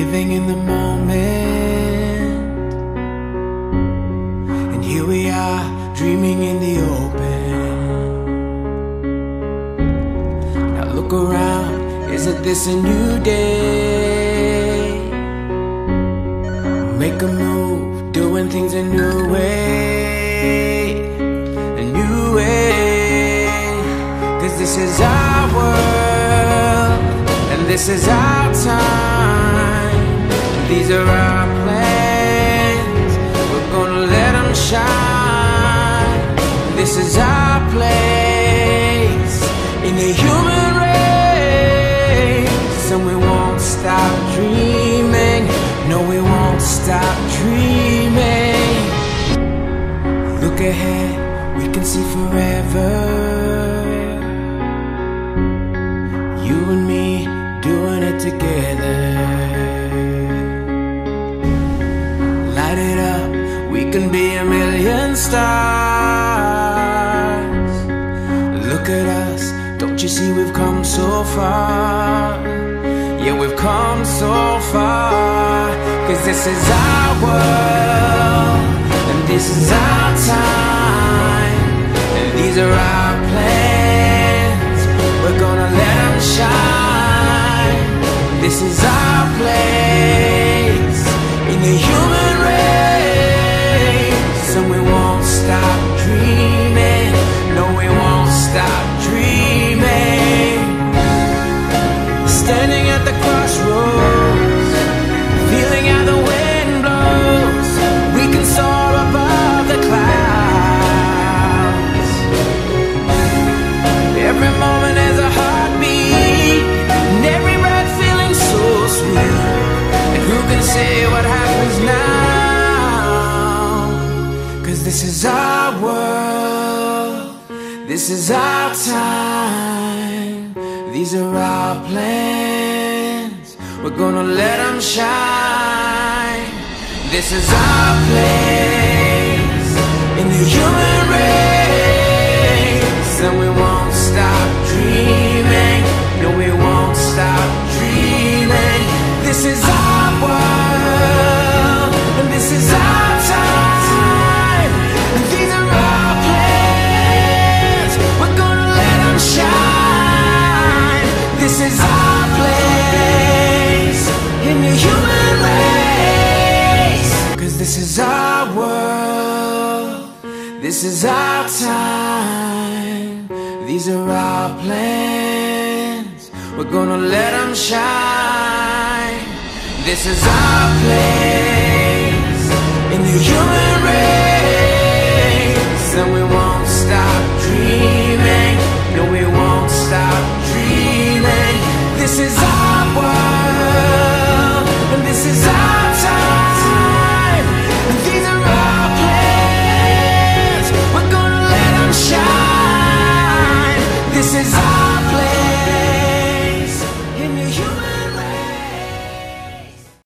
living in the moment. And here we are, dreaming in the open. Now look around, isn't this a new day? Make a move, doing things a new way. A new way. 'Cause this is our world, and this is our time. These are our plans, we're gonna let them shine. This is our place in the human race, and we won't stop dreaming. No, we won't stop dreaming. Look ahead, we can see forever. You and me doing it together. Light it up, we can be a million stars. Look at us, don't you see we've come so far? Yeah, we've come so far. 'Cause this is our world, and this is our time. And these are our plans, we're gonna let them shine. This is our place in the human race, and we won't stop dreaming. No, we won't stop dreaming. Standing at the crossroads, feeling how the wind blows. We can soar above the clouds. Every moment has a heartbeat, and every breath feeling so sweet. And who can say what happens now? 'Cause this is our world, this is our time. These are our plans, we're gonna let them shine. This is our place in the human race, and we won't stop dreaming. No, we won't stop dreaming. This is our world, and this is our time. And these are our plans, we're gonna let them shine. This is our place in the human race. 'Cause this is our world, this is our time. These are our plans, we're gonna let them shine. This is our place